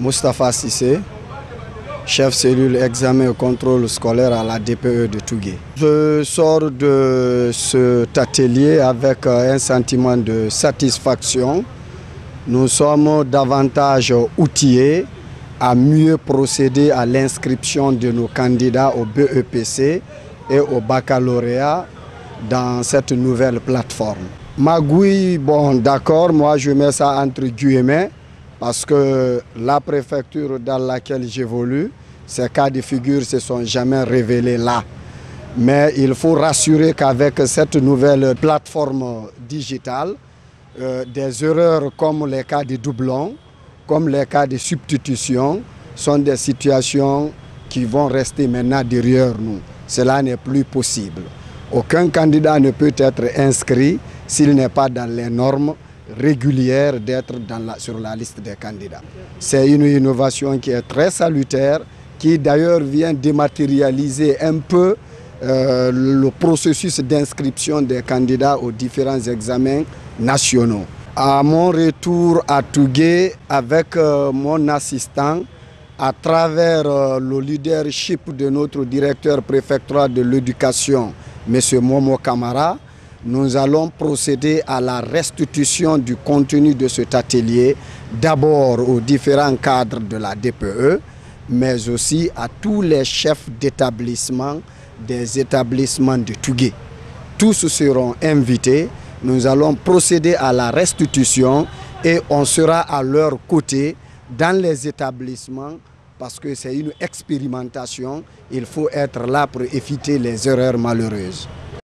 Moustapha Sissé, chef cellule examen et contrôle scolaire à la DPE de Tougué. Je sors de cet atelier avec un sentiment de satisfaction. Nous sommes davantage outillés à mieux procéder à l'inscription de nos candidats au BEPC et au baccalauréat dans cette nouvelle plateforme. Magouille, bon d'accord, moi je mets ça entre guillemets parce que la préfecture dans laquelle j'évolue, ces cas de figure ne se sont jamais révélés là. Mais il faut rassurer qu'avec cette nouvelle plateforme digitale, des erreurs comme les cas de doublons, comme les cas de substitution, sont des situations qui vont rester maintenant derrière nous. Cela n'est plus possible. Aucun candidat ne peut être inscrit s'il n'est pas dans les normes régulières d'être sur la liste des candidats. C'est une innovation qui est très salutaire, qui d'ailleurs vient dématérialiser un peu le processus d'inscription des candidats aux différents examens nationaux. À mon retour à Tougué avec mon assistant, à travers le leadership de notre directeur préfectoral de l'éducation, M. Momo Kamara, nous allons procéder à la restitution du contenu de cet atelier, d'abord aux différents cadres de la DPE, mais aussi à tous les chefs d'établissement des établissements de Tougué. Tous seront invités, nous allons procéder à la restitution et on sera à leur côté dans les établissements parce que c'est une expérimentation, il faut être là pour éviter les erreurs malheureuses.